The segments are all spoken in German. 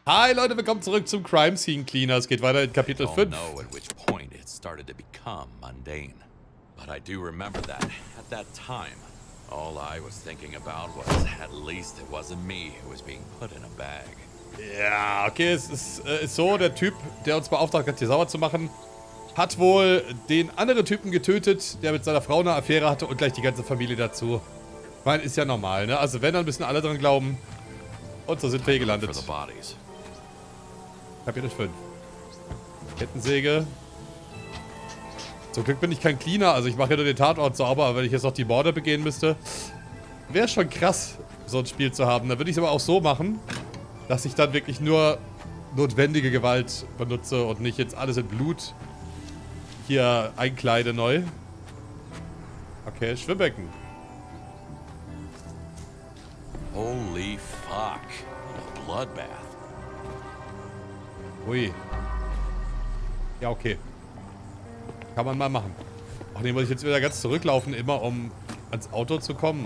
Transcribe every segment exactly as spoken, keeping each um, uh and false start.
Hi Leute, willkommen zurück zum Crime Scene Cleaner. Es geht weiter in Kapitel fünf. I don't know at which point it started to become mundane, but I do remember that at that time, all I was thinking about was at least it wasn't me who was being put in a bag. Ja, okay, es ist, äh, ist so, der Typ, der uns beauftragt hat, hier sauer zu machen, hat wohl den anderen Typen getötet, der mit seiner Frau eine Affäre hatte und gleich die ganze Familie dazu. Ich meine, ist ja normal, ne? Also wenn, dann müssen alle dran glauben. Und so sind wir hier gelandet. Kapitel fünf. Kettensäge. Zum Glück bin ich kein Cleaner, also ich mache ja nur den Tatort sauber, aber wenn ich jetzt noch die Morde begehen müsste, wäre schon krass, so ein Spiel zu haben. Dann würde ich es aber auch so machen, dass ich dann wirklich nur notwendige Gewalt benutze und nicht jetzt alles in Blut hier einkleide neu. Okay, Schwimmbecken. Holy fuck. A bloodbath. Ui. Ja, okay. Kann man mal machen. Ach nee, muss ich jetzt wieder ganz zurücklaufen, immer um ans Auto zu kommen.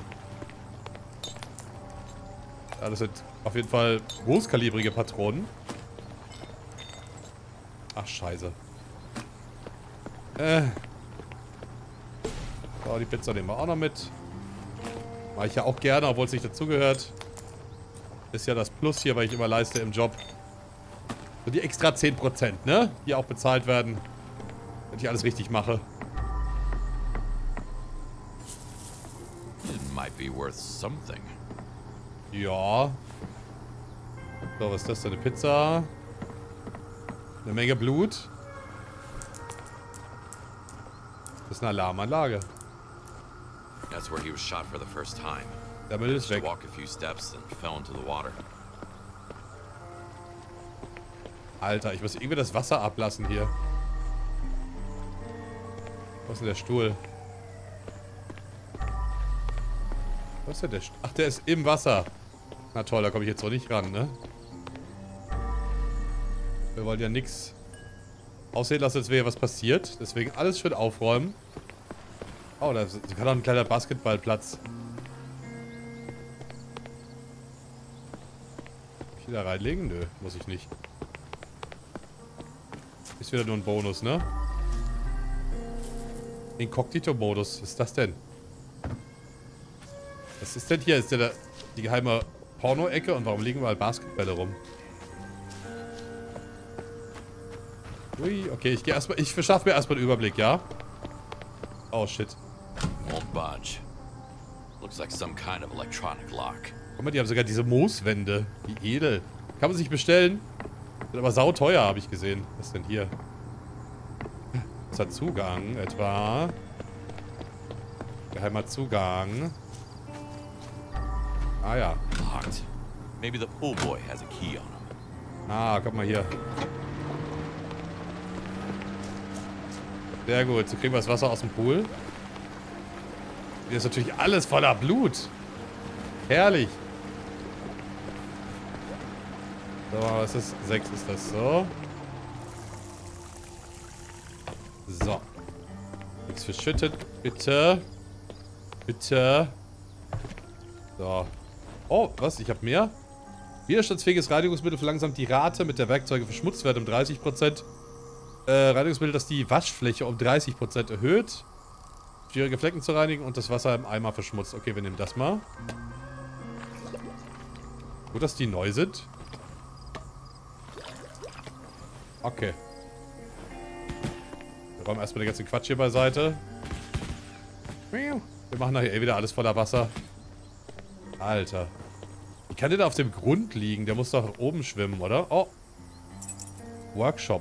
Ja, das sind auf jeden Fall großkalibrige Patronen. Ach, scheiße. Äh. So, die Pizza nehmen wir auch noch mit. Mache ich ja auch gerne, obwohl es nicht dazugehört. Ist ja das Plus hier, weil ich immer leiste im Job. Und die extra zehn Prozent, ne? Die auch bezahlt werden, wenn ich alles richtig mache. It might be worth something. Ja. So, was ist das denn? Eine Pizza. Eine Menge Blut. Das ist eine Alarmanlage. That's where he was shot for the first time. Der Müll ist weg. Walk a few steps and fell into the water. Alter, ich muss irgendwie das Wasser ablassen hier. Wo ist denn der Stuhl? Wo ist denn der Stuhl? Ach, der ist im Wasser. Na toll, da komme ich jetzt so nicht ran, ne? Wir wollen ja nichts aussehen lassen, als wäre was passiert. Deswegen alles schön aufräumen. Oh, da kann auch ein kleiner Basketballplatz. Kann ich da reinlegen? Nö, muss ich nicht. Ist wieder nur ein Bonus, ne? Inkognito-Modus. Was ist das denn? Was ist denn hier? Ist der da die geheime Porno-Ecke? Und warum liegen überall Basketbälle rum? Ui, okay, ich gehe erstmal. Ich verschaffe mir erstmal einen Überblick, ja? Oh shit. Won't budge. Looks like some kind of electronic lock. Guck mal, die haben sogar diese Mooswände. Wie edel. Kann man sich bestellen. Sind aber sauteuer, habe ich gesehen. Was ist denn hier? Was hat Zugang? Etwa. Geheimer Zugang. Ah ja. Locked. Maybe the pool boy has a key on him. Ah, guck mal hier. Sehr gut. So kriegen wir das Wasser aus dem Pool. Hier ist natürlich alles voller Blut. Herrlich. So, was ist das? sechs ist das. So. So. Nichts verschüttet. Bitte. Bitte. So. Oh, was? Ich habe mehr? Widerstandsfähiges Reinigungsmittel verlangsamt die Rate, mit der Werkzeuge verschmutzt werden um dreißig Prozent. Äh, Reinigungsmittel, das die Waschfläche um dreißig Prozent erhöht. Schwierige Flecken zu reinigen und das Wasser im Eimer verschmutzt. Okay, wir nehmen das mal. Gut, dass die neu sind. Okay. Wir räumen erstmal den ganzen Quatsch hier beiseite. Wir machen nachher eh wieder alles voller Wasser. Alter. Wie kann der da auf dem Grund liegen? Der muss doch oben schwimmen, oder? Oh. Workshop.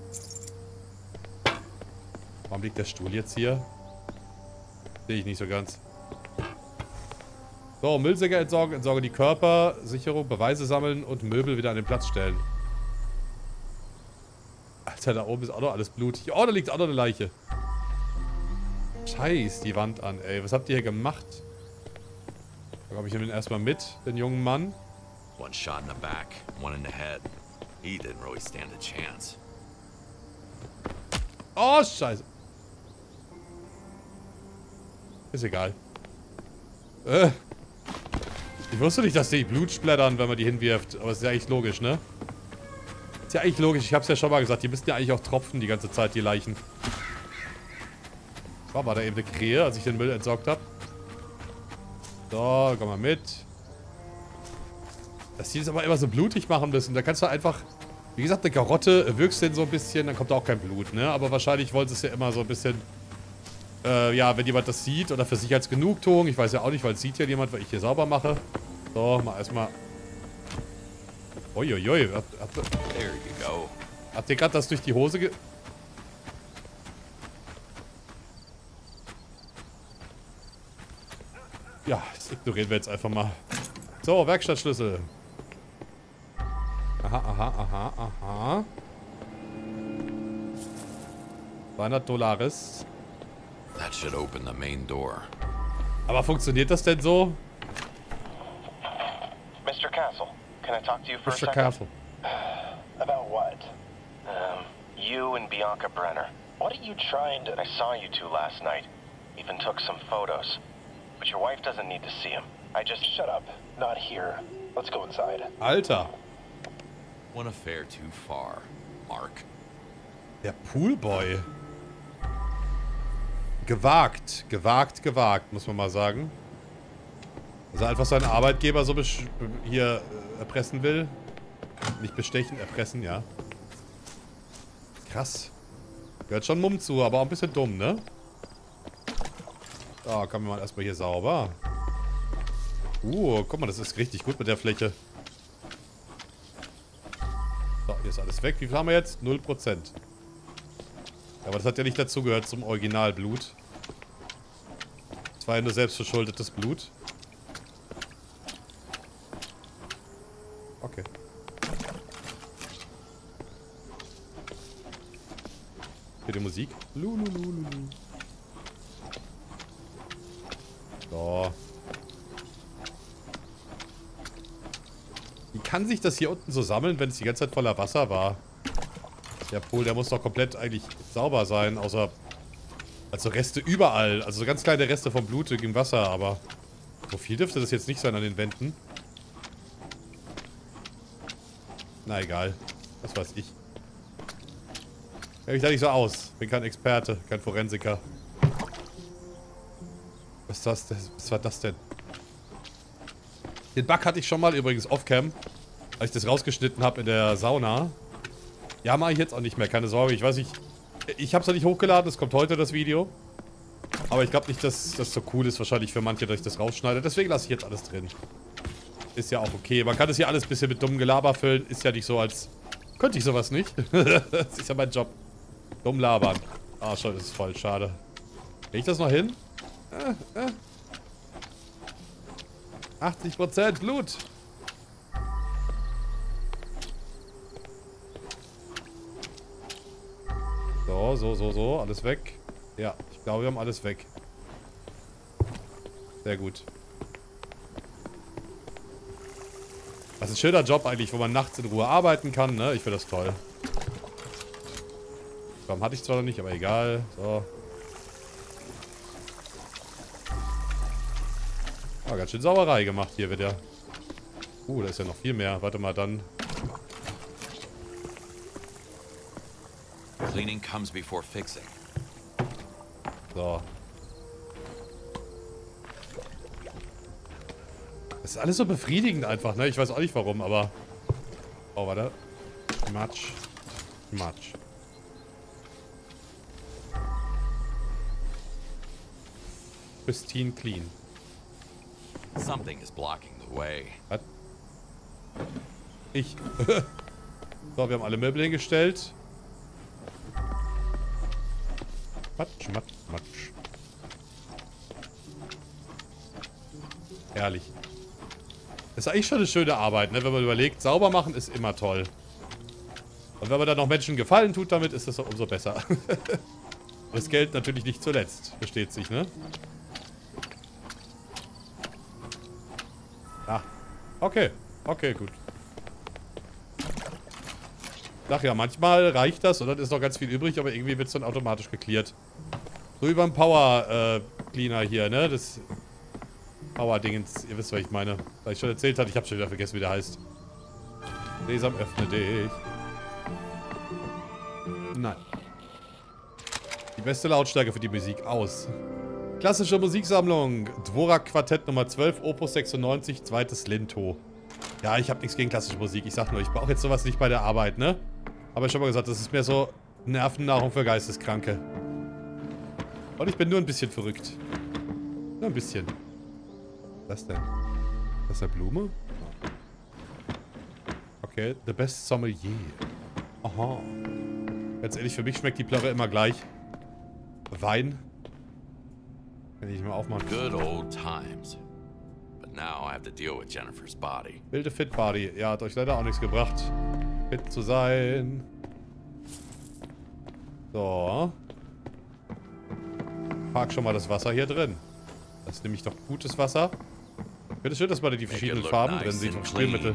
Warum liegt der Stuhl jetzt hier? Sehe ich nicht so ganz. So, Müllsäcke entsorgen, entsorge die Körper, Sicherung, Beweise sammeln und Möbel wieder an den Platz stellen. Alter, da oben ist auch noch alles blutig. Oh, da liegt auch noch eine Leiche. Scheiß die Wand an, ey. Was habt ihr hier gemacht? Da komme ich den erstmal mit, den jungen Mann. One shot in the back, one in the head. He didn't really stand a chance. Oh, scheiße. Ist egal. Äh. Ich wusste nicht, dass die Blut splattern, wenn man die hinwirft. Aber ist ja eigentlich logisch, ne? Ist ja eigentlich logisch. Ich hab's ja schon mal gesagt. Die müssten ja eigentlich auch tropfen die ganze Zeit, die Leichen. So, war da eben eine Krähe, als ich den Müll entsorgt habe. So, komm mal mit. Dass die das aber immer so blutig machen müssen. Da kannst du einfach... Wie gesagt, eine Karotte, wirkst den so ein bisschen, dann kommt da auch kein Blut, ne? Aber wahrscheinlich wollen sie es ja immer so ein bisschen... Äh, ja, wenn jemand das sieht oder für sich als Genugtuung. Ich weiß ja auch nicht, weil es sieht ja niemand, weil ich hier sauber mache. So, mal erstmal... Uiuiui. Habt, habt, There you go. habt ihr gerade das durch die Hose ge... Ja, das ignorieren wir jetzt einfach mal. So, Werkstattschlüssel. Aha, aha, aha, aha. zweihundert Dollaris. That should open the main door. Aber funktioniert das denn so? Mister Castle, can I talk to you for Mister a second? Castle. About what? Um, you and Bianca Brenner. What are you trying to... I saw you two last night. Even took some photos. But your wife doesn't need to see them. I just... Shut up. Not here. Let's go inside. Alter. One affair too far, Mark. Der Poolboy. Gewagt. Gewagt, gewagt, muss man mal sagen. Dass er einfach seinen Arbeitgeber so hier äh, erpressen will. Nicht bestechen, erpressen, ja. Krass. Gehört schon Mumm zu, aber auch ein bisschen dumm, ne? Da kommen wir mal erstmal hier sauber. Uh, guck mal, das ist richtig gut mit der Fläche. So, hier ist alles weg. Wie viel haben wir jetzt? null Prozent. Aber das hat ja nicht dazugehört zum Originalblut. Das war ja nur selbstverschuldetes Blut. Okay. Für die Musik. Lulululu. So. Wie kann sich das hier unten so sammeln, wenn es die ganze Zeit voller Wasser war? Der Pool, der muss doch komplett eigentlich sauber sein, außer... Also Reste überall. Also so ganz kleine Reste vom Blut im Wasser, aber... So viel dürfte das jetzt nicht sein an den Wänden. Na egal. Was weiß ich. Kenn mich da nicht so aus. Bin kein Experte, kein Forensiker. Was ist das denn? Was war das denn? Den Bug hatte ich schon mal übrigens off-cam, als ich das rausgeschnitten habe in der Sauna. Ja, mache ich jetzt auch nicht mehr, keine Sorge. Ich weiß nicht, ich habe es ja nicht hochgeladen, es kommt heute das Video. Aber ich glaube nicht, dass das so cool ist wahrscheinlich für manche, dass ich das rausschneide. Deswegen lasse ich jetzt alles drin. Ist ja auch okay. Man kann das hier alles ein bisschen mit dummem Gelaber füllen. Ist ja nicht so, als könnte ich sowas nicht. Das ist ja mein Job. Dumm labern. Ah, schon, das ist voll schade. Krieg ich das noch hin? Äh, äh. achtzig Prozent Blut. So, so, so, so. Alles weg. Ja, ich glaube, wir haben alles weg. Sehr gut. Das ist ein schöner Job eigentlich, wo man nachts in Ruhe arbeiten kann, ne? Ich finde das toll. Warum hatte ich zwar noch nicht, aber egal. So. Ah, ganz schön Sauerei gemacht hier wieder. Uh, da ist ja noch viel mehr. Warte mal, dann. Cleaning comes before fixing. So. Das ist alles so befriedigend einfach, ne? Ich weiß auch nicht warum, aber... Oh, warte. Matsch. Matsch. Pristine clean. Something is blocking the way. Was? Ich. So, wir haben alle Möbel hingestellt. Matsch, matsch, matsch. Herrlich. Das ist eigentlich schon eine schöne Arbeit, ne? Wenn man überlegt, sauber machen ist immer toll. Und wenn man dann noch Menschen Gefallen tut damit, ist das doch umso besser. Das Geld natürlich nicht zuletzt. Versteht sich, ne? Ah. Okay. Okay, gut. Ach ja, manchmal reicht das und dann ist noch ganz viel übrig, aber irgendwie wird es dann automatisch geklärt. So wie beim Power äh, Cleaner hier, ne? Das Power-Dingens. Ihr wisst, was ich meine. Weil ich schon erzählt hatte, ich habe schon wieder vergessen, wie der heißt. Sesam, öffne dich. Nein. Die beste Lautstärke für die Musik aus. Klassische Musiksammlung. Dvorak Quartett Nummer zwölf, Opus sechsundneunzig, zweites Linto. Ja, ich habe nichts gegen klassische Musik. Ich sag nur, ich brauche jetzt sowas nicht bei der Arbeit, ne? Aber ich schon mal gesagt, das ist mehr so Nervennahrung für Geisteskranke. Und ich bin nur ein bisschen verrückt. Nur ein bisschen. Was denn? Das ist eine Blume? Okay, the best sommelier. Aha. Ganz ehrlich, für mich schmeckt die Plörre immer gleich. Wein. Kann ich nicht mal aufmachen. Good old times. But now I have to deal with Jennifer's body. Wilde Fit Body. Ja, hat euch leider auch nichts gebracht. Fit zu sein. So. Park schon mal das Wasser hier drin. Das ist nämlich doch gutes Wasser. Ich finde es schön, dass man da die verschiedenen Farben drin sieht vom Spielmittel.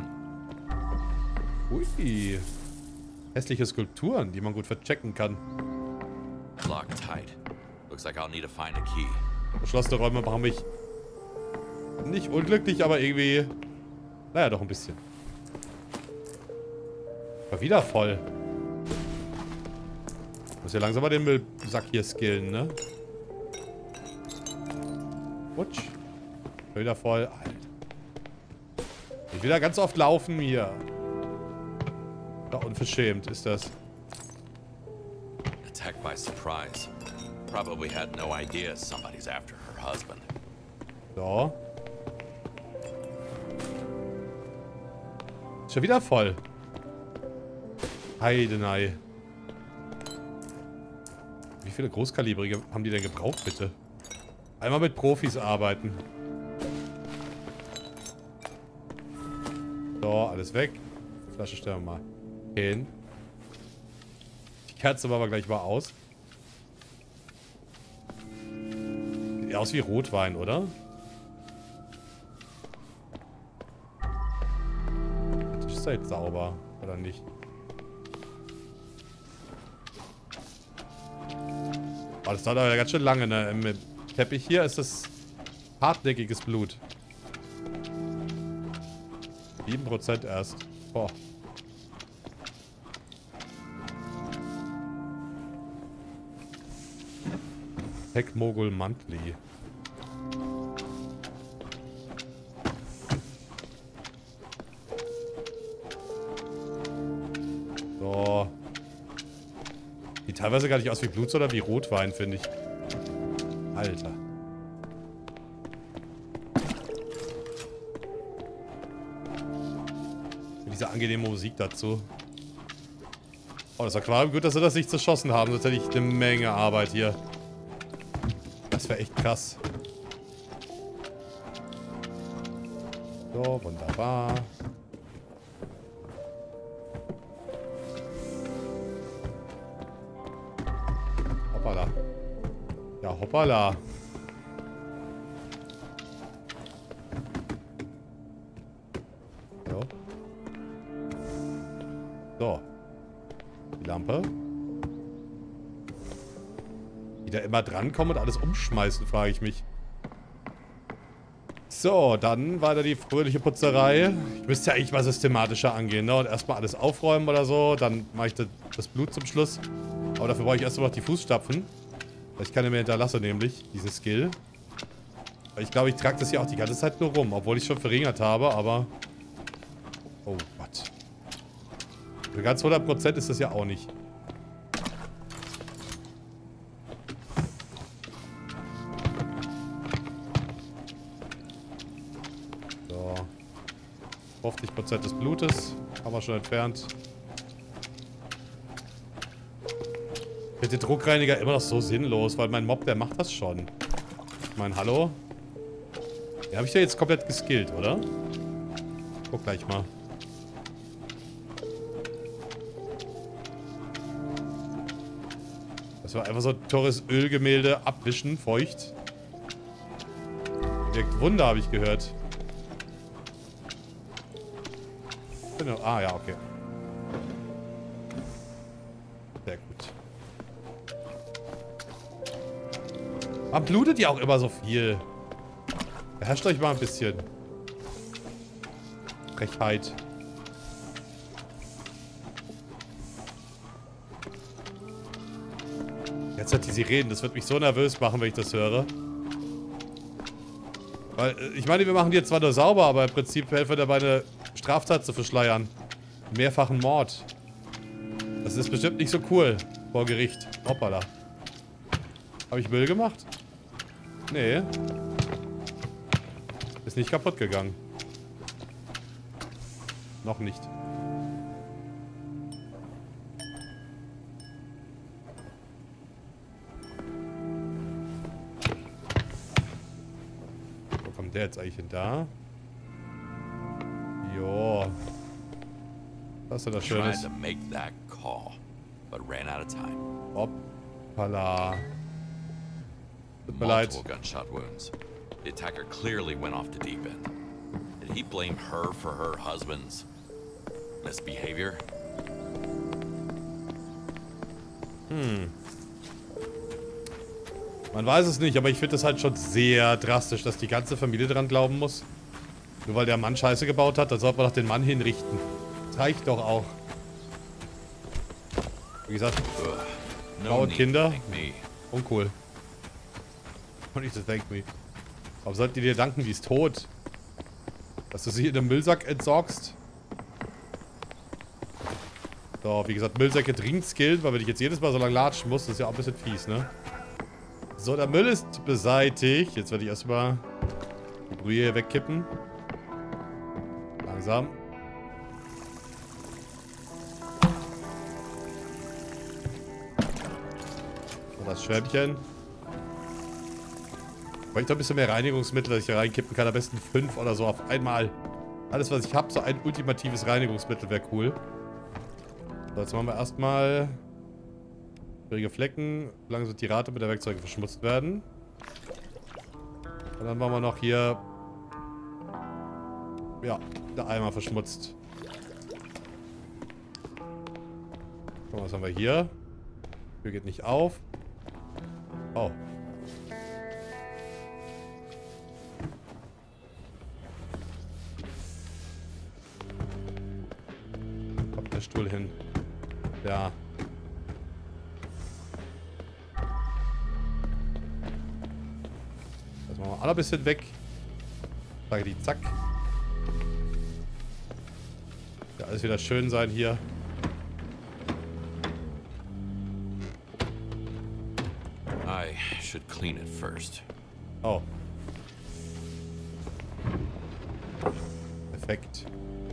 Ui. Hässliche Skulpturen, die man gut verchecken kann. Locked tight. Looks like I'll need to find a key. Verschlossene Räume machen mich nicht unglücklich, aber irgendwie... Naja, doch ein bisschen. War wieder voll. Muss ja langsam mal den Müllsack hier skillen, ne? Rutsch. War wieder voll. Alter. Ich will da ganz oft laufen hier. Ja, unverschämt ist das. Attacked by surprise. Probably had no idea somebody's after her husband. So. Ist schon wieder voll. Heidenei. Wie viele Großkalibrige haben die denn gebraucht, bitte? Einmal mit Profis arbeiten. So, alles weg. Die Flasche stellen wir mal hin. Die Kerze machen wir gleich mal aus. Sieht aus wie Rotwein, oder? Das ist halt sauber, oder nicht? Oh, das dauert aber ganz schön lange, ne? Im Teppich hier ist das hartnäckiges Blut. sieben Prozent erst. Boah. Heckmogul Mantli. So. Sieht teilweise gar nicht aus wie Blut, sondern wie Rotwein, finde ich. Alter. Diese angenehme Musik dazu. Oh, das Aquarium, gut, dass sie das nicht zerschossen haben, sonst hätte ich eine Menge Arbeit hier. Das wäre echt krass. So, wunderbar. Hoppala. Ja, hoppala. So. So. Die Lampe. Die da immer drankommen und alles umschmeißen, frage ich mich. So, dann weiter die fröhliche Putzerei. Ich müsste ja eigentlich mal systematischer angehen, ne? Und erstmal alles aufräumen oder so. Dann mache ich das Blut zum Schluss. Aber dafür brauche ich erstmal noch die Fußstapfen. Weil ich keine mehr hinterlasse, nämlich, diese Skill. Weil ich glaube, ich trage das hier auch die ganze Zeit nur rum. Obwohl ich schon verringert habe, aber... Oh Gott. Für ganz hundert Prozent ist das ja auch nicht. So. fünfzig Prozent des Blutes. Haben wir schon entfernt. Ich finde den Druckreiniger immer noch so sinnlos, weil mein Mob, der macht das schon. Ich meine, hallo? Den habe ich ja jetzt komplett geskillt, oder? Guck gleich mal. Das war einfach so ein teures Ölgemälde abwischen, feucht. Wirkt Wunder, habe ich gehört. Ah, ja, okay. Sehr gut. Man blutet ja auch immer so viel. Beherrscht euch mal ein bisschen. Frechheit. Jetzt hat die Sirenen. Das wird mich so nervös machen, wenn ich das höre. Weil, ich meine, wir machen die jetzt zwar nur sauber, aber im Prinzip helfen wir dabei, eine Straftat zu verschleiern. Mehrfachen Mord. Das ist bestimmt nicht so cool. Vor Gericht. Hoppala. Habe ich Müll gemacht? Nee. Ist nicht kaputt gegangen. Noch nicht. Wo kommt der jetzt eigentlich hin? Da? Jo. Was ist denn das Schönes? Tried to make that call, but ran out of time. Hoppala. Tut mir leid. Multiple gunshot wounds. The attacker clearly went off the deep end. Did he blame her for her husband's misbehavior? Hm. Man weiß es nicht, aber ich finde das halt schon sehr drastisch, dass die ganze Familie dran glauben muss. Nur weil der Mann Scheiße gebaut hat, dann sollte man doch den Mann hinrichten. Das reicht doch auch. Wie gesagt, Frau und Kinder. Uncool. Und nicht das Thank Me. Warum sollten die dir danken, die ist tot? Dass du sie in den Müllsack entsorgst? So, wie gesagt, Müllsäcke dringend skillen, weil wenn ich jetzt jedes Mal so lange latschen muss, das ist ja auch ein bisschen fies, ne? So, der Müll ist beseitigt. Jetzt werde ich erstmal die Brühe hier wegkippen. Langsam. Und das Schwämmchen. Ich bräuchte ein bisschen mehr Reinigungsmittel, dass ich hier reinkippen kann. Am besten fünf oder so auf einmal. Alles, was ich habe, so ein ultimatives Reinigungsmittel wäre cool. So, jetzt machen wir erstmal schwierige Flecken, solange die Rate mit der Werkzeuge verschmutzt werden. Und dann machen wir noch hier, ja, der Eimer verschmutzt. Guck mal, was haben wir hier? Tür geht nicht auf. Oh. Kommt der Stuhl hin. Ja. Das machen wir alle ein bisschen weg. Sage die zack. Ja, alles wieder schön sein hier. I should clean it first. Oh. Perfekt.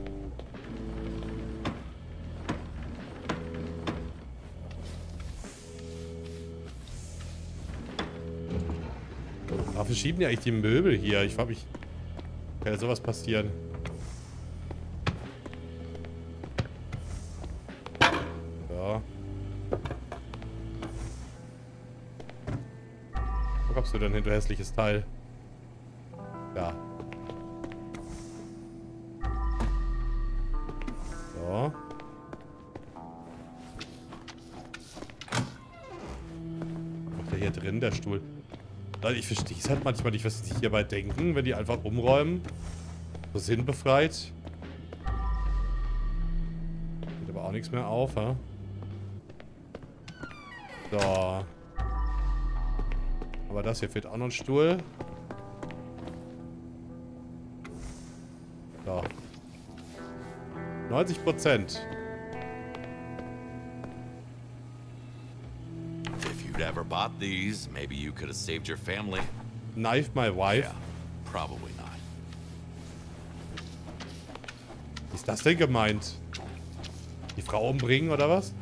Warum verschieben die eigentlich die Möbel hier? Ich frage mich, kann ja sowas passieren? Ja. Wo kommst du denn hin, du hässliches Teil? Ja. So. Was macht der hier drin, der Stuhl? Ich verstehe es halt manchmal nicht, was sie sich hierbei denken, wenn die einfach umräumen. So sinnbefreit. Geht aber auch nichts mehr auf, ha? So. Aber das hier fehlt auch noch ein Stuhl. So. neunzig Prozent. Ever bought these, maybe you could have saved your family. Knife my wife? Yeah, probably not. Wie ist das denn gemeint? Die Frau umbringen oder was?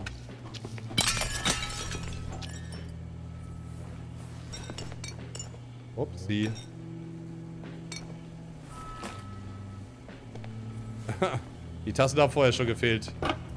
Upsi. Die Tassen haben vorher schon gefehlt.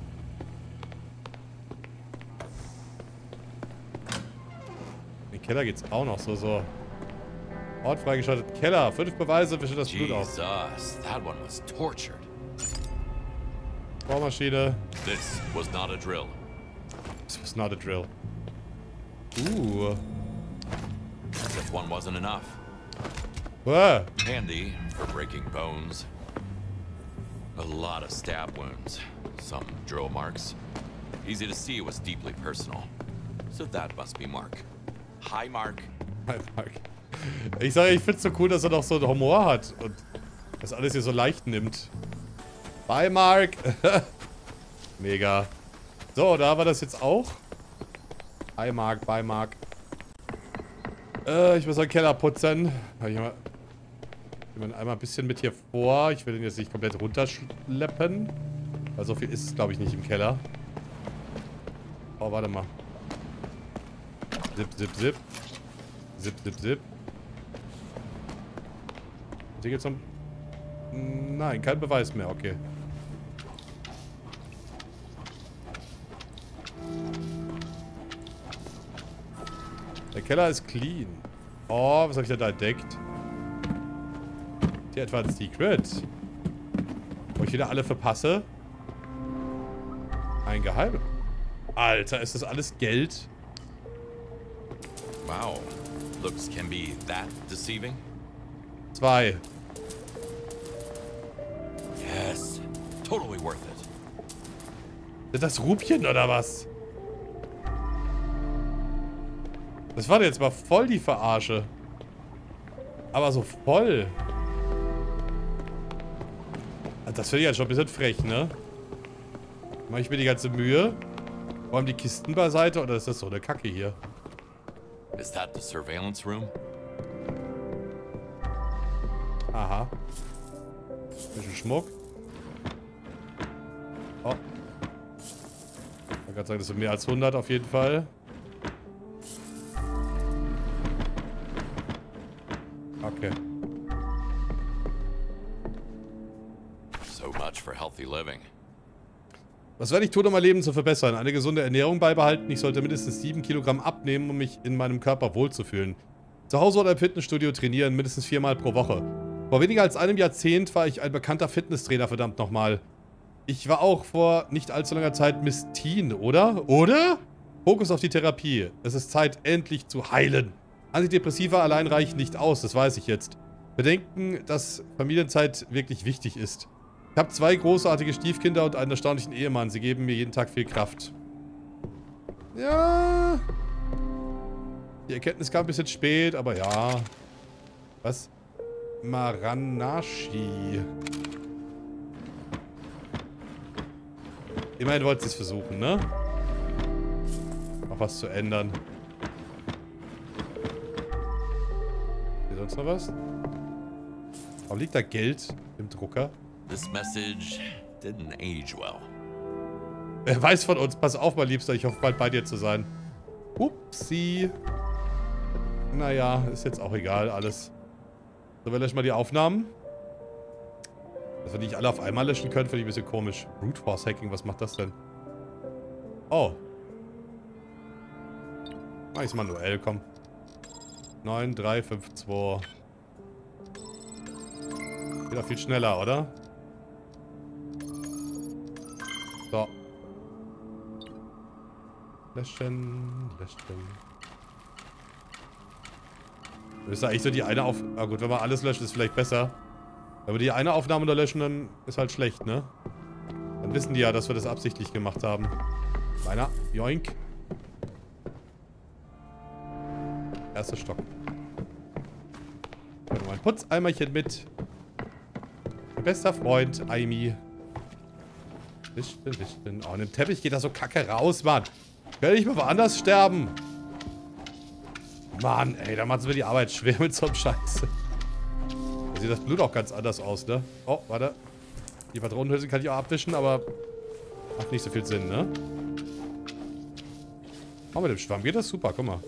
Keller geht's auch noch so, so. Ort freigeschaltet. Keller. Fünf Beweise, wische das Blut auf. Jesus, that one was tortured. Bohrmaschine. This was not a drill. This was not a drill. Uh. As if one wasn't enough. Uah. Handy for breaking bones. A lot of stab wounds. Some drill marks. Easy to see it was deeply personal. So that must be Mark. Hi, Mark. Hi, Mark. Ich sage, ich find's so cool, dass er noch so einen Humor hat und das alles hier so leicht nimmt. Bye, Mark. Mega. So, da war das jetzt auch. Hi, Mark. Bye, Mark. Äh, ich muss den Keller putzen. Ich mal, ich mal einmal ein bisschen mit hier vor. Ich will den jetzt nicht komplett runterschleppen. Weil so viel ist es, glaube ich, nicht im Keller. Oh, warte mal. Zip, zip, zip. Zip, zip, zip. Hier geht's um... Nein, kein Beweis mehr. Okay. Der Keller ist clean. Oh, was habe ich denn da entdeckt? Hier etwa ein Secret. Wo ich wieder alle verpasse. Ein Geheim. Alter, ist das alles Geld? Wow. Looks can be that deceiving. Zwei. Yes. Totally worth it. Sind das Rupien oder was? Das war jetzt mal voll die Verarsche. Aber so voll. Das finde ich jetzt schon ein bisschen frech, ne? Mache ich mir die ganze Mühe. Räumen die Kisten beiseite oder ist das so eine Kacke hier? Is that the surveillance room? Aha. Bisschen Schmuck. Oh. Ich kann sagen, das sind mehr als hundert auf jeden Fall. Okay. So much for healthy living. Was werde ich tun, um mein Leben zu verbessern? Eine gesunde Ernährung beibehalten. Ich sollte mindestens sieben Kilogramm abnehmen, um mich in meinem Körper wohlzufühlen. Zu Hause oder im Fitnessstudio trainieren, mindestens viermal pro Woche. Vor weniger als einem Jahrzehnt war ich ein bekannter Fitnesstrainer, verdammt nochmal. Ich war auch vor nicht allzu langer Zeit Miss Teen, oder? Oder? Fokus auf die Therapie. Es ist Zeit, endlich zu heilen. Antidepressiva allein reichen nicht aus, das weiß ich jetzt. Bedenken, dass Familienzeit wirklich wichtig ist. Ich habe zwei großartige Stiefkinder und einen erstaunlichen Ehemann. Sie geben mir jeden Tag viel Kraft. Ja. Die Erkenntnis kam ein bisschen spät, aber ja. Was? Maranashi. Immerhin wollte sie es versuchen, ne? Noch was zu ändern. Hier sonst noch was? Warum liegt da Geld im Drucker? This message didn't age well. Wer weiß von uns? Pass auf, mein Liebster. Ich hoffe, bald bei dir zu sein. Upsi. Naja, ist jetzt auch egal, alles. So, wir löschen mal die Aufnahmen. Dass wir nicht alle auf einmal löschen können, finde ich ein bisschen komisch. Brute Force Hacking, was macht das denn? Oh. Mach ich's manuell, komm. neun, drei, fünf, zwei. Geht doch viel schneller, oder? So. Löschen, löschen. Das ist eigentlich so die eine auf... Na gut, wenn man alles löscht, ist vielleicht besser. Wenn wir die eine Aufnahme nur löschen, dann ist halt schlecht, ne? Dann wissen die ja, dass wir das absichtlich gemacht haben. Meiner. Joink. Erster Stock. Ich habe mal ein Putzeimerchen mit. Mein bester Freund, Aimi. Wischen, wischen. Oh, in dem Teppich geht das so kacke raus, Mann. Kann ich mal woanders sterben? Mann, ey, da machen wir die Arbeit schwer mit so einem Scheiße. Da sieht das Blut auch ganz anders aus, ne? Oh, warte. Die Patronenhülse kann ich auch abwischen, aber macht nicht so viel Sinn, ne? Oh, mit dem Schwamm geht das super, guck mal.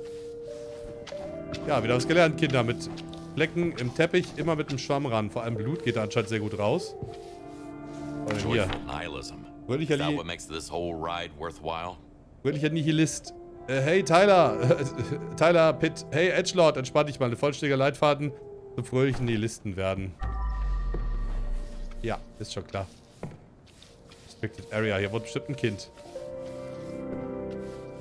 Ja, wieder was gelernt, Kinder. Mit Flecken im Teppich immer mit dem Schwamm ran. Vor allem Blut geht da anscheinend sehr gut raus. Oh, hier. Fröhlicher, Li Fröhlicher Nihilist. Äh, hey, Tyler. Tyler, Pitt. Hey, Edgelord, entspann dich mal. Ein vollständiger Leitfaden zum fröhlichen Nihilisten werden. Ja, ist schon klar. Restricted Area. Hier wohnt bestimmt ein Kind.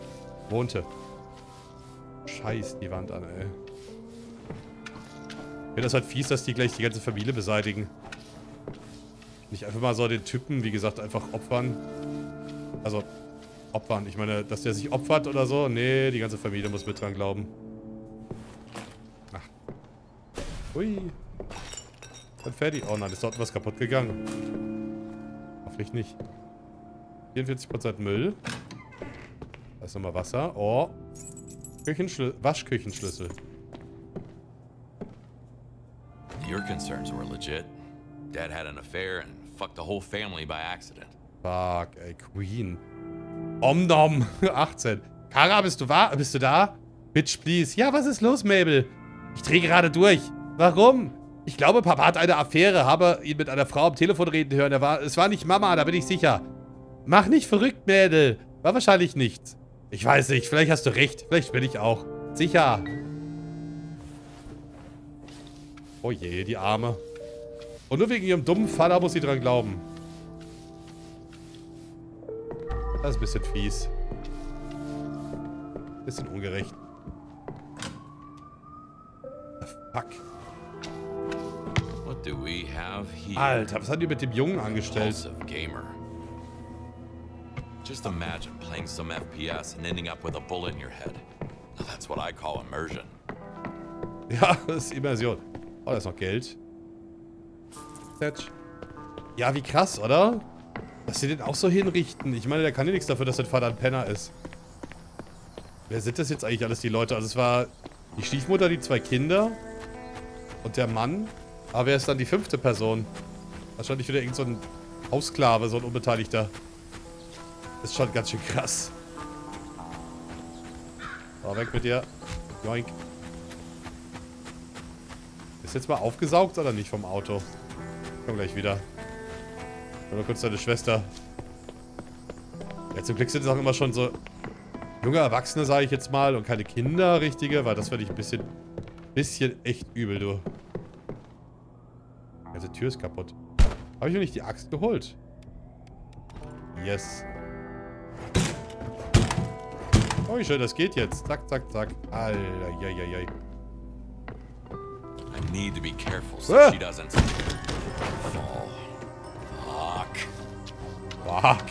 Wohnte. Scheiß die Wand an, ey. finde das halt fies, dass die gleich die ganze Familie beseitigen. Nicht einfach mal so den Typen, wie gesagt, einfach opfern. Also, opfern. Ich meine, dass der sich opfert oder so. Nee, die ganze Familie muss mit dran glauben. Ach. Hui. Dann fertig. Oh nein, ist dort was kaputt gegangen. Hoffentlich nicht. vierundvierzig Prozent Müll. Da ist nochmal Wasser. Oh. Küchenschlü- Waschküchenschlüssel. Your concerns were legit. Dad had an affair and fucked the whole family by accident. Fuck, ey, Queen. Omnom. achtzehn. Kara, bist du wahr? Bist du da? Bitch, please. Ja, was ist los, Mabel? Ich drehe gerade durch. Warum? Ich glaube, Papa hat eine Affäre. Habe ihn mit einer Frau am Telefon reden hören. Er war, es war nicht Mama, da bin ich sicher. Mach nicht verrückt, Mädel. War wahrscheinlich nichts. Ich weiß nicht, vielleicht hast du recht. Vielleicht bin ich auch. Sicher. Oh je, die Arme. Und nur wegen ihrem dummen Vater muss sie dran glauben. Das ist ein bisschen fies. Bisschen ungerecht. Fuck. What do we have here? Alter, was hat die mit dem Jungen angestellt? Compulsive gamer. Just imagine playing some F P S and ending up with a bullet in your head. Now that's what I call immersion. Ja, das ist Immersion. Oh, da ist noch Geld. Ja, wie krass, oder? Dass sie den auch so hinrichten. Ich meine, der kann ja nichts dafür, dass sein Vater ein Penner ist. Wer sind das jetzt eigentlich alles, die Leute? Also es war die Stiefmutter, die zwei Kinder und der Mann. Aber wer ist dann die fünfte Person? Wahrscheinlich wieder irgend so ein Haussklave, so ein Unbeteiligter. Das ist schon ganz schön krass. So, weg mit dir. Joink. Ist jetzt mal aufgesaugt oder nicht vom Auto? Komm gleich wieder. Nur kurz deine Schwester. Ja, zum Glück sind es auch immer schon so junge Erwachsene, sage ich jetzt mal, und keine Kinder, richtige, weil das werde ich ein bisschen, bisschen echt übel, du. Die ganze Tür ist kaputt. Habe ich mir nicht die Axt geholt? Yes. Oh, wie schön, das geht jetzt. Zack, zack, zack. Alter, jai, jai, jai. I need to be careful so Ah. she doesn't fall. Fuck. Fuck.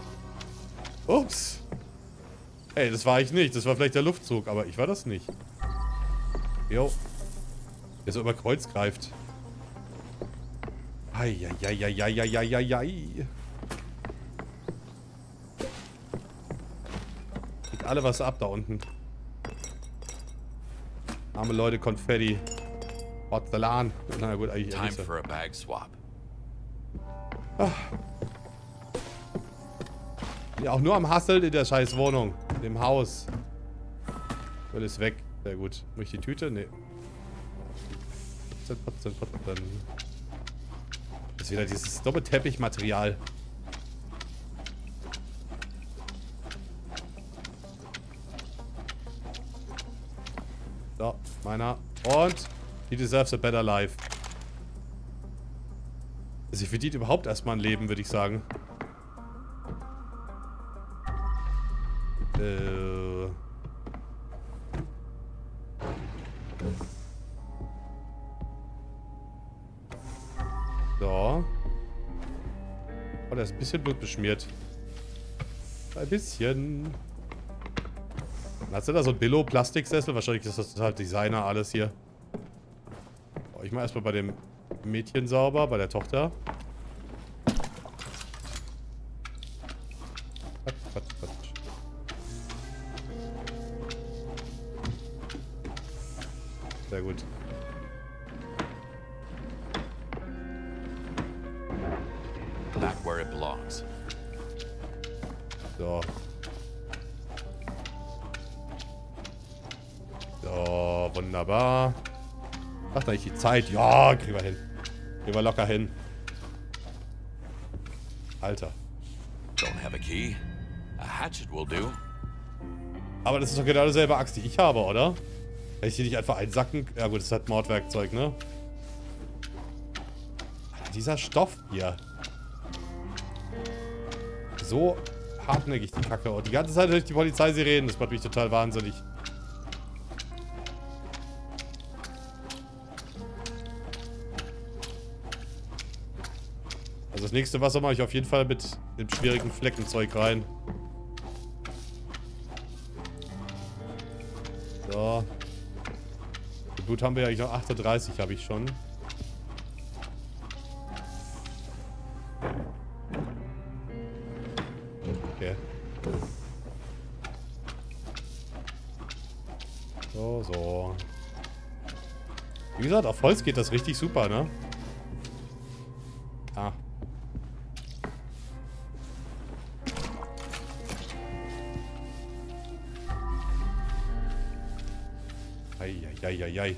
Ups. Ey, das war ich nicht. Das war vielleicht der Luftzug, aber ich war das nicht. Jo. Der so über Kreuz greift. Eieieiei. Kriegt alle was ab da unten. Arme Leute, Konfetti. Porzellan. Na gut, eigentlich Time nicht so. for a bag swap. Ja, auch nur am Hasseln in der scheiß Wohnung. In dem Haus. Will ist weg. Sehr gut. Muss ich die Tüte? Nee. Das ist wieder dieses dumme Teppichmaterial. So, meiner. Und he deserves a better life. Sie verdient überhaupt erstmal ein Leben, würde ich sagen. Äh. So. Oh, der ist ein bisschen blutbeschmiert. Ein bisschen. Hast du da so ein Billo-Plastiksessel? Wahrscheinlich ist das halt Designer alles hier. Oh, ich mach erstmal bei dem Mädchen sauber, bei der Tochter. Quatsch, Quatsch, Quatsch. Sehr gut. Back where it belongs. So. So, wunderbar. Ach, da ich die Zeit. Ja, kriegen wir hin. Kriegen wir locker hin. Alter. Don't have a key. A hatchet will do. Aber das ist doch genau dieselbe Axt, die ich habe, oder? Kann ich die nicht einfach einsacken? Ja gut, das ist halt Mordwerkzeug, ne? Alter, dieser Stoff hier. So hartnäckig, die Kacke. Und die ganze Zeit höre ich die Polizeisirenen. Das macht mich total wahnsinnig. das nächste Wasser mache ich auf jeden Fall mit dem schwierigen Fleckenzeug rein. So. Die Blut haben wir ja eigentlich noch achtunddreißig, habe ich schon. Okay. So, so. Wie gesagt, auf Holz geht das richtig super, ne? Ah. Eieieiei.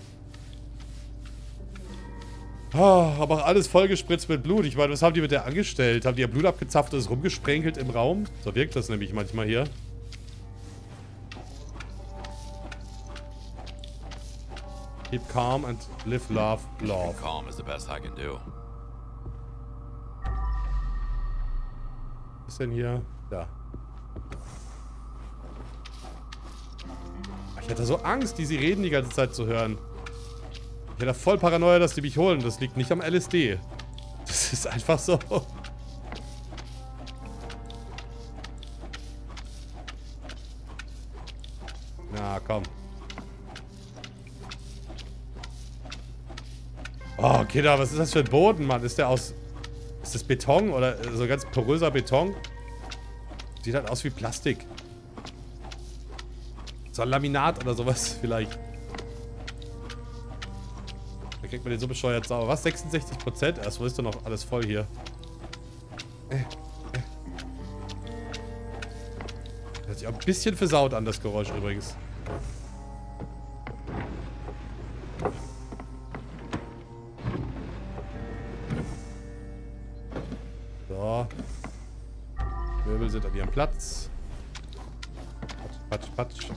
Ah, aber alles vollgespritzt mit Blut. Ich meine, was haben die mit der angestellt? Haben die ja Blut abgezapft und es rumgesprenkelt im Raum? So wirkt das nämlich manchmal hier. Keep calm and live, love, love. Keeping calm is the best I can do. Was ist denn hier? Da. Ich hatte so Angst, die sie reden die ganze Zeit zu hören. Ich hatte voll Paranoia, dass die mich holen. Das liegt nicht am L S D. Das ist einfach so. Na, komm. Oh, Kinder, was ist das für ein Boden, Mann? Ist der aus... Ist das Beton oder so ganz poröser Beton? Sieht halt aus wie Plastik. So ein Laminat oder sowas vielleicht. Da kriegt man den so bescheuert sauber. Was? sechsundsechzig Prozent? Erst, wo ist doch noch alles voll hier? Äh, äh. Das hört sich auch ein bisschen versaut an, das Geräusch übrigens. So. Möbel sind an ihrem Platz. Patsch, patsch, patsch.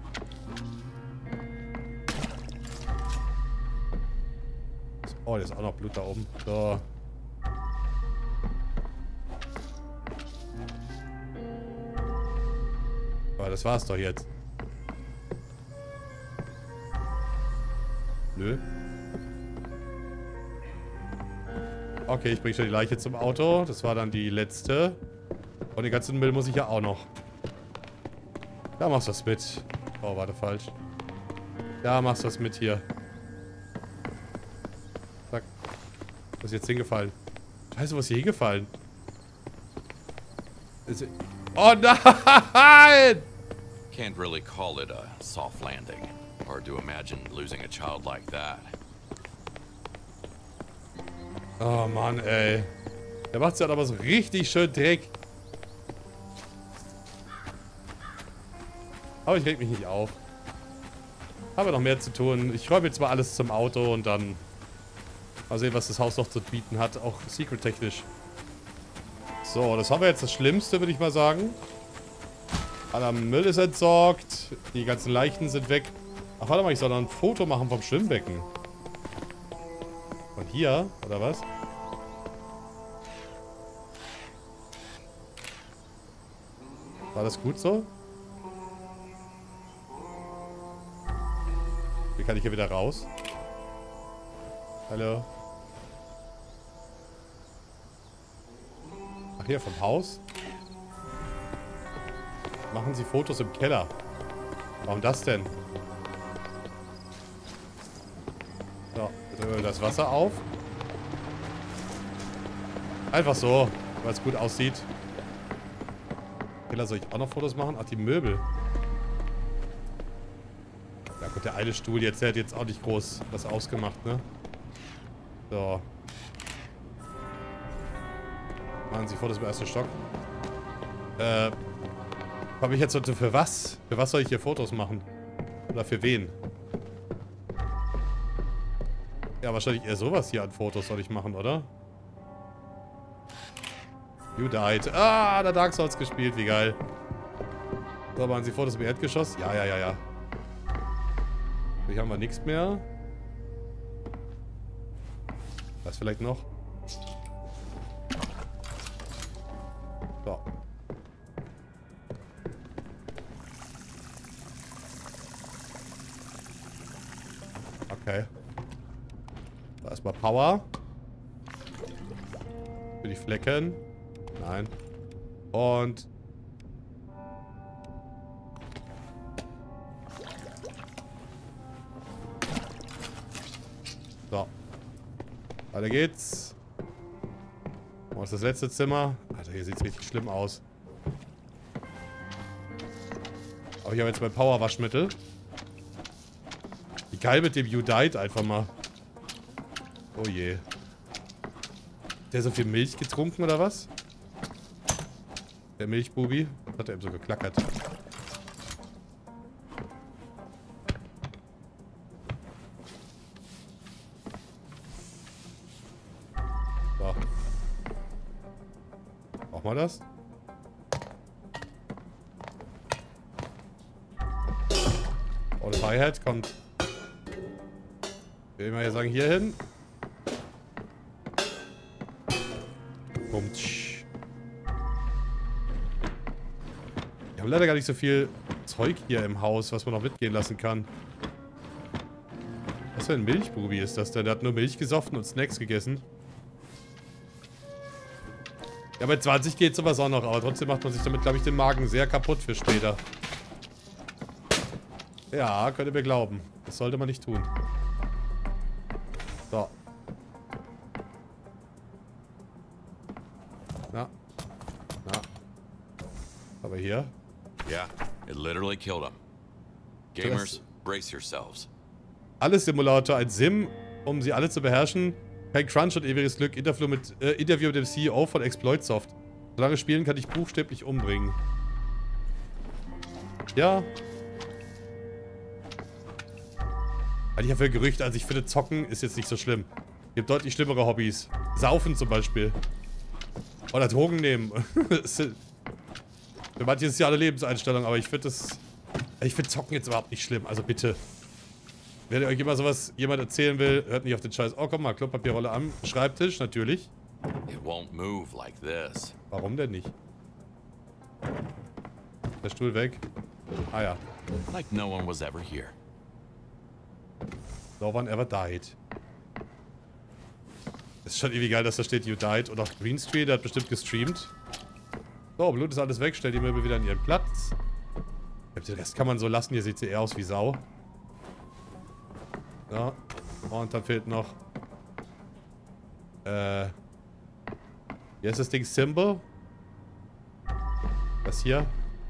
Oh, da ist auch noch Blut da oben. So. Aber das war's doch jetzt. Nö. Okay, ich bringe schon die Leiche zum Auto. Das war dann die letzte. Und den ganzen Müll muss ich ja auch noch. Da machst du was mit. Oh, warte, falsch. Da machst du was mit hier. Zack. Wo ist jetzt hingefallen? Scheiße, wo ist hier hingefallen? Ist hier... Oh nein! Can't really call it a soft landing. Hard to imagine losing a child like that. Oh Mann, ey. Der macht's ja aber so richtig schön Dreck. Aber ich reg mich nicht auf. Habe noch mehr zu tun. Ich räume jetzt mal alles zum Auto und dann mal sehen, was das Haus noch zu bieten hat. Auch secret-technisch. So, das haben wir jetzt das Schlimmste, würde ich mal sagen. Aller Müll ist entsorgt. Die ganzen Leichen sind weg. Ach, warte mal, ich soll noch ein Foto machen vom Schwimmbecken. Von hier, oder was? War das gut so? Wie kann ich hier wieder raus? Hallo? Ach, hier vom Haus? Machen Sie Fotos im Keller. Warum das denn? So, jetzt drehen wir das Wasser auf. Einfach so, weil es gut aussieht. Keller, soll ich auch noch Fotos machen? Ach, die Möbel. Ja gut, der eine Stuhl jetzt, der hat jetzt auch nicht groß was ausgemacht, ne? So. Machen Sie Fotos im ersten Stock. Äh, habe ich jetzt so für was? Für was soll ich hier Fotos machen? Oder für wen? Ja, wahrscheinlich eher sowas hier an Fotos soll ich machen, oder? You died. Ah, der Dark Souls gespielt, wie geil. So, machen Sie Fotos im Erdgeschoss? Ja, ja, ja, ja. Hier haben wir nichts mehr. Was vielleicht noch? So. Okay. Da ist mal Power. Für Für die Flecken. Nein. Und... So. Weiter geht's. Wo ist das letzte Zimmer? Alter, hier sieht's richtig schlimm aus. Aber ich habe jetzt mein Power-Waschmittel. Wie geil mit dem You Died einfach mal. Oh je. Hat der so viel Milch getrunken oder was? Der Milchbubi? Hat er eben so geklackert. So. Brauchen wir das? Oh, das Hi-Hat kommt. Ich will mal hier sagen, hier hin. Bumtsch. Wir haben leider gar nicht so viel Zeug hier im Haus, was man noch mitgehen lassen kann. Was für ein Milchbubi ist das denn? Der hat nur Milch gesoffen und Snacks gegessen. Ja, bei zwanzig geht sowas auch noch, aber trotzdem macht man sich damit, glaube ich, den Magen sehr kaputt für später. Ja, könnt ihr mir glauben. Das sollte man nicht tun. So. Na. Na. Aber hier. Yeah, it literally killed him. Gamers, brace yourselves. Alles Simulator, ein Sim, um sie alle zu beherrschen. Kein Crunch und ewiges Glück. Interview mit, äh, Interview mit dem C E O von Exploitsoft. Solange spielen kann ich buchstäblich umbringen. Ja. Halte ich ja für Gerüchte, also ich finde, Zocken ist jetzt nicht so schlimm. Es gibt deutlich schlimmere Hobbys. Saufen zum Beispiel. Oder Drogen nehmen. Für manche ist es ja eine Lebenseinstellung, aber ich finde das... Ich finde Zocken jetzt überhaupt nicht schlimm, also bitte. Wenn euch immer sowas jemand erzählen will, hört nicht auf den Scheiß. Oh, komm mal, Klopapierrolle am Schreibtisch, natürlich. It won't move like this. Warum denn nicht? Der Stuhl weg. Ah ja. Like no one was ever here. No one ever died. Ist schon irgendwie geil, dass da steht You Died. Und auch Greenscreen, der hat bestimmt gestreamt. So, Blut ist alles weg. Stellt die Möbel wieder an ihren Platz. Den Rest kann man so lassen. Hier sieht sie eher aus wie Sau. Ja. Und dann fehlt noch... Äh... Hier ist das Ding Symbol. Das hier.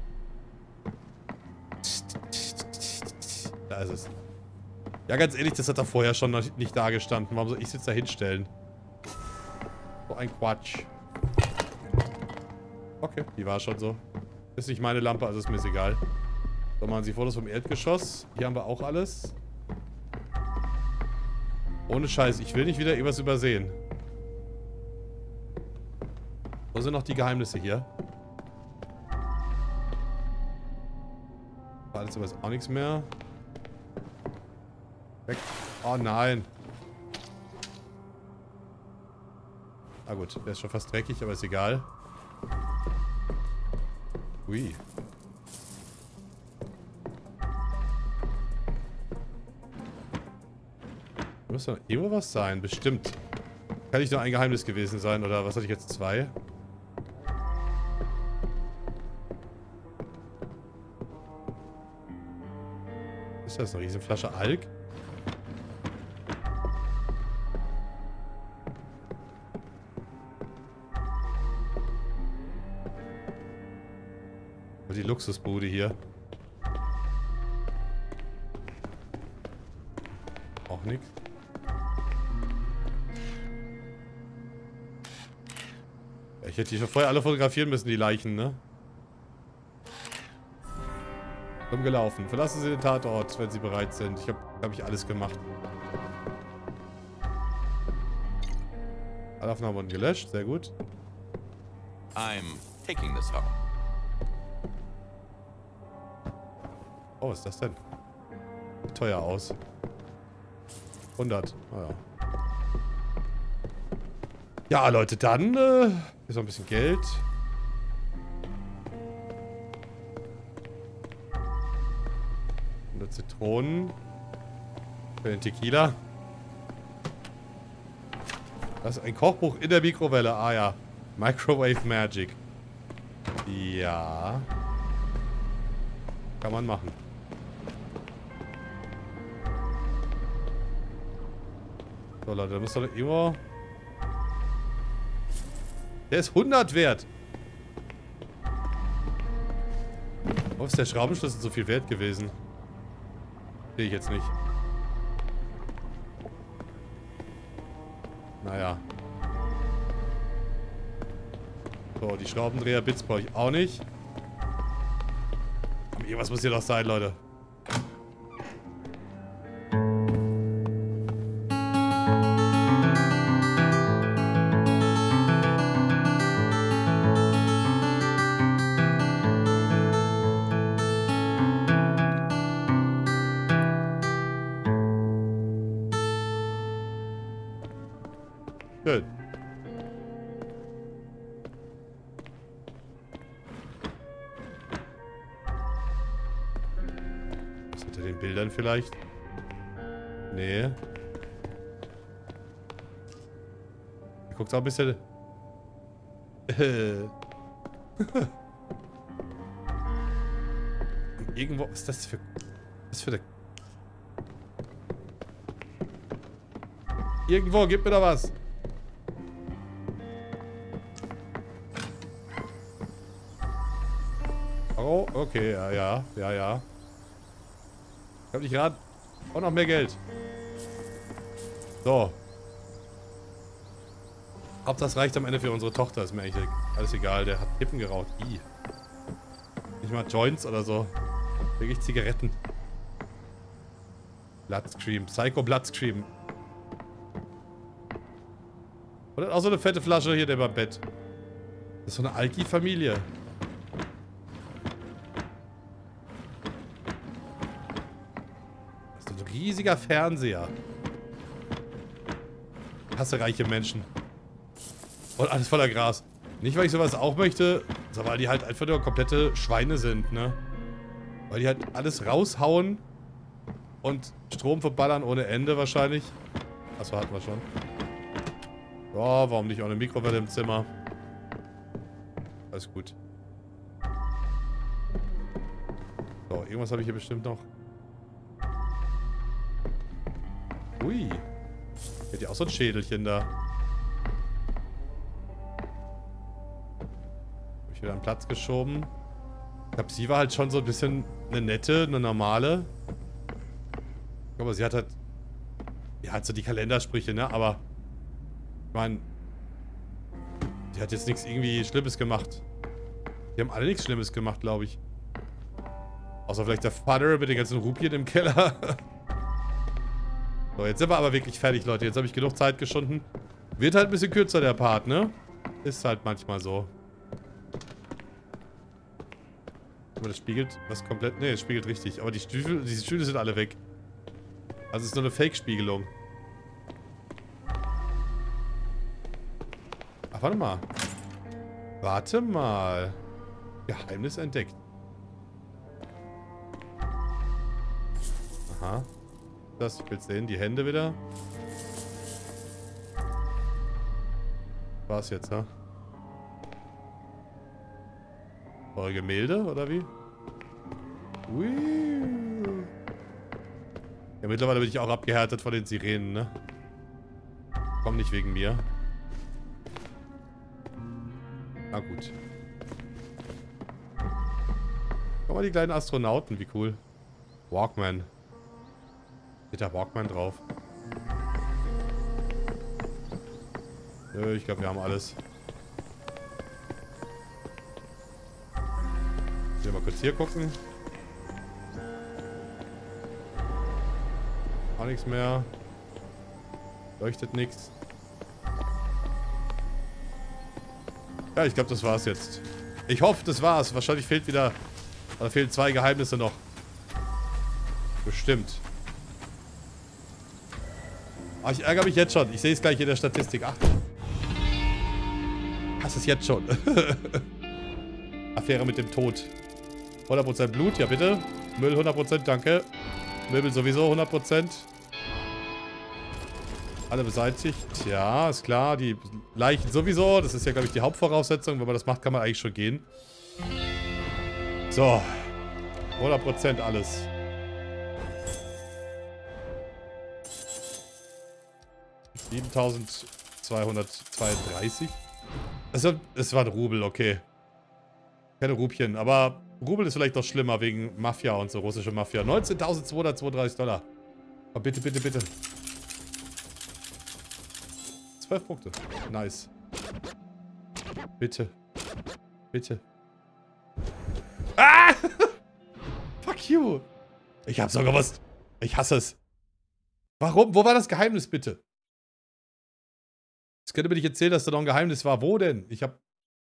Da ist es. Ja, ganz ehrlich, das hat da vorher schon noch nicht da gestanden. Warum soll ich es jetzt da hinstellen? So ein Quatsch. Okay, die war schon so. Ist nicht meine Lampe, also ist mir egal. So, machen Sie Fotos vom Erdgeschoss. Hier haben wir auch alles. Ohne Scheiß, ich will nicht wieder irgendwas übersehen. Wo sind noch die Geheimnisse hier? Alles aber ist auch nichts mehr. Weg. Oh nein. Ah gut, der ist schon fast dreckig, aber ist egal. Ui. Da muss doch irgendwo was sein, bestimmt. Kann nicht nur ein Geheimnis gewesen sein, oder was hatte ich jetzt? Zwei? Ist das eine Riesenflasche Alk? Die Luxusbude hier. Auch nichts. Ich hätte die schon vorher alle fotografieren müssen, die Leichen, ne? Dumm gelaufen. Verlassen Sie den Tatort, wenn Sie bereit sind. Ich habe, glaube ich, alles gemacht. Alle Aufnahmen wurden gelöscht. Sehr gut. I'm taking this home. Oh, was ist das denn? Sieht teuer aus. hundert. Oh ja. Ja, Leute, dann äh, ist noch ein bisschen Geld. hundert Zitronen. Für den Tequila. Das ist ein Kochbuch in der Mikrowelle. Ah ja. Microwave Magic. Ja. Kann man machen. So, Leute, da muss doch irgendwo... Der ist hundert wert. Warum ist der Schraubenschlüssel so viel wert gewesen? Sehe ich jetzt nicht. Naja. So, die Schraubendreher-Bits brauche ich auch nicht. Aber irgendwas muss hier doch sein, Leute. Schön. Was hinter den Bildern vielleicht? Nee. Er guckt auch ein bisschen... Irgendwo... Was ist das für... Was ist für eine... Irgendwo, gib mir da was. Oh, okay, ja, ja, ja, ja. Ich hab nicht gerade auch noch mehr Geld. So. Ob das reicht am Ende für unsere Tochter, ist mir eigentlich alles egal. Der hat Kippen geraucht. I. Nicht mal Joints oder so. Wirklich Zigaretten. Bloodscream. Psycho Bloodscream. Und auch so eine fette Flasche hier, der beim Bett. Das ist so eine Alki-Familie. Das ist ein riesiger Fernseher. Ich hasse reiche Menschen. Und alles voller Gras. Nicht, weil ich sowas auch möchte, sondern weil die halt einfach nur komplette Schweine sind, ne? Weil die halt alles raushauen und Strom verballern ohne Ende wahrscheinlich. Achso, hatten wir schon. Ja, warum nicht auch eine Mikrowelle im Zimmer? Alles gut. So, irgendwas habe ich hier bestimmt noch. Ui. Hier hat ja auch so ein Schädelchen da. Habe ich wieder an Platz geschoben. Ich glaube, sie war halt schon so ein bisschen eine nette, eine normale. Aber sie hat halt... Ja, halt so die Kalendersprüche, ne? Aber... Ich meine, die hat jetzt nichts irgendwie Schlimmes gemacht. Die haben alle nichts Schlimmes gemacht, glaube ich. Außer vielleicht der Vater mit den ganzen Rupien im Keller. So, jetzt sind wir aber wirklich fertig, Leute. Jetzt habe ich genug Zeit geschunden. Wird halt ein bisschen kürzer, der Part, ne? Ist halt manchmal so. Aber das spiegelt was komplett... Ne, es spiegelt richtig. Aber die Stühle, diese Stühle sind alle weg. Also es ist nur eine Fake-Spiegelung. Ach, warte mal. Warte mal. Geheimnis entdeckt. Aha. Das, ich will sehen. Die Hände wieder. War's jetzt, ha? Eure Gemälde, oder wie? Ui. Ja, mittlerweile bin ich auch abgehärtet von den Sirenen, ne? Komm nicht wegen mir. Na gut. Guck mal, die kleinen Astronauten, wie cool. Walkman. Steht da Walkman drauf? Nö, ich glaube, wir haben alles. Ich will mal kurz hier gucken. Auch nichts mehr. Leuchtet nichts. Ja, ich glaube, das war's jetzt. Ich hoffe, das war's. Wahrscheinlich fehlt wieder... Oder fehlen zwei Geheimnisse noch. Bestimmt. Aber ich ärgere mich jetzt schon. Ich sehe es gleich in der Statistik. Ach. Das ist jetzt schon. Affäre mit dem Tod. hundert Prozent Blut, ja bitte. Müll hundert Prozent, danke. Möbel sowieso hundert Prozent. Alle beseitigt. Ja, ist klar. Die Leichen sowieso. Das ist ja, glaube ich, die Hauptvoraussetzung. Wenn man das macht, kann man eigentlich schon gehen. So. hundert Prozent alles. siebentausendzweihundertzweiunddreißig. Also, es war ein Rubel, okay. Keine Rupien, aber Rubel ist vielleicht noch schlimmer wegen Mafia und so, russische Mafia. neunzehntausendzweihundertzweiunddreißig Dollar. Oh, bitte, bitte, bitte. zwölf Punkte. Nice. Bitte. Bitte. Ah! Fuck you. Ich hab's doch gewusst. Ich hasse es. Warum? Wo war das Geheimnis, bitte? Das könnte mir nicht erzählen, dass da noch ein Geheimnis war. Wo denn? Ich hab...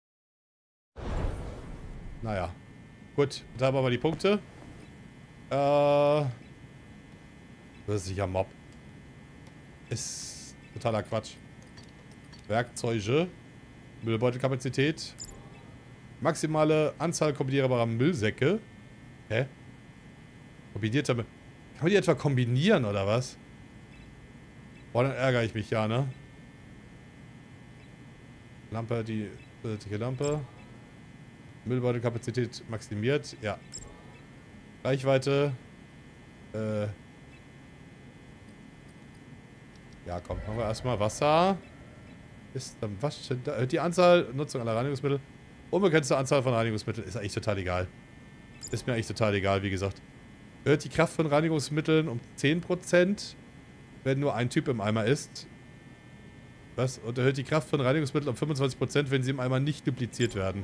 Naja. Gut, da haben wir mal die Punkte. Äh... Das ist sicher Mob. Ist totaler Quatsch. Werkzeuge. Müllbeutelkapazität. Maximale Anzahl kombinierbarer Müllsäcke. Hä? Kombinierter Müll... Kann man die etwa kombinieren, oder was? Boah, dann ärgere ich mich ja, ne? Lampe, die zusätzliche Lampe. Müllbeutelkapazität maximiert. Ja. Reichweite. Äh. Ja, komm, machen wir erstmal Wasser. Ist dann was? Die Anzahl, Nutzung aller Reinigungsmittel. Unbegrenzte Anzahl von Reinigungsmitteln. Ist eigentlich total egal. Ist mir eigentlich total egal, wie gesagt. Erhöht die Kraft von Reinigungsmitteln um zehn Prozent, wenn nur ein Typ im Eimer ist. Was? Und erhöht die Kraft von Reinigungsmitteln um fünfundzwanzig Prozent, wenn sie im Eimer nicht dupliziert werden.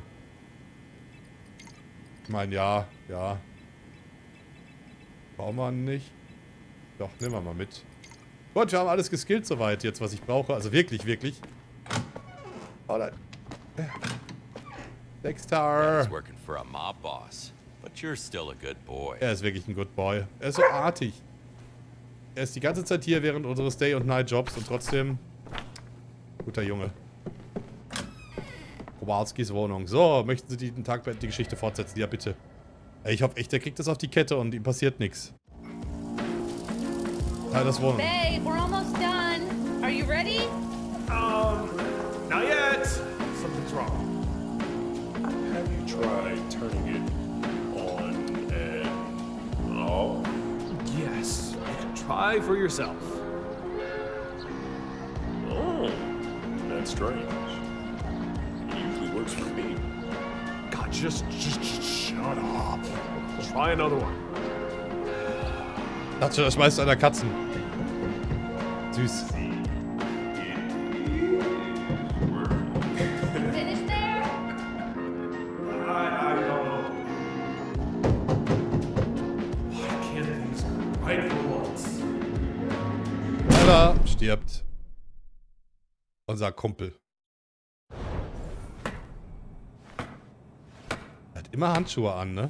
Ich meine, ja, ja. Brauchen wir nicht. Doch, nehmen wir mal mit. Gut, wir haben alles geskillt soweit jetzt, was ich brauche. Also wirklich, wirklich. Oh nein. Dexter. Er ist wirklich ein Good Boy. Er ist so artig. Er ist die ganze Zeit hier während unseres Day- und Night-Jobs und trotzdem... Guter Junge. Kowalskis Wohnung. So, möchten Sie diesen Tag die Geschichte fortsetzen? Ja, bitte. Ich hoffe echt, der kriegt das auf die Kette und ihm passiert nichts. Tylers Wohnung. Babe, we're almost done. Are you ready? Um, not yet. Something's wrong. Have you tried turning it on and off? Yes. You can try for yourself. Oh, that's strange. It usually works for me. God, just, just, just shut up. Try another one. Dachte schon, da schmeißt einer Katzen. Süß. Finish there? I, I don't know. Why can't things go right for once? Tyler stirbt. Unser Kumpel. Er hat immer Handschuhe an, ne?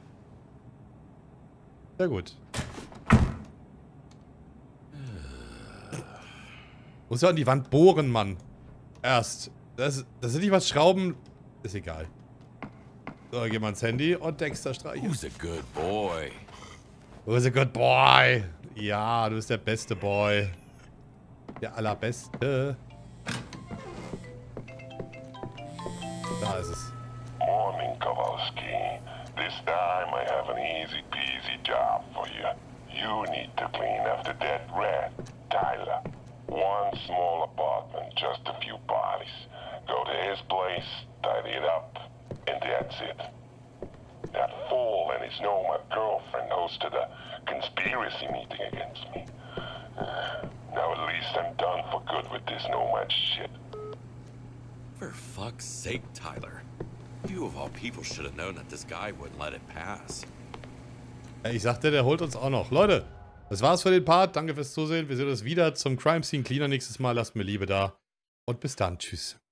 Sehr gut. Muss ja an die Wand bohren, Mann. Erst. Das, das sind nicht was Schrauben. Ist egal. So, gehen wir ans Handy und Dexter streichen. Who's a good boy? Who's a good boy? Ja, du bist der beste Boy. Der allerbeste. Da ist es. Morning, Kowalski. This time I have an easy peasy job for you. You need to clean after that rat, Tyler. One small apartment, just a few bodies. Go to his place, tidy it up, and that's it. That fool and his Nomad girlfriend hosted a conspiracy meeting against me. Uh, now at least I'm done for good with this Nomad shit. For fuck's sake, Tyler. You of all people should have known that this guy wouldn't let it pass. Ich sagte, der holt uns auch noch. Leute, das war's für den Part. Danke fürs Zusehen. Wir sehen uns wieder zum Crime Scene Cleaner nächstes Mal. Lasst mir Liebe da. Und bis dann. Tschüss.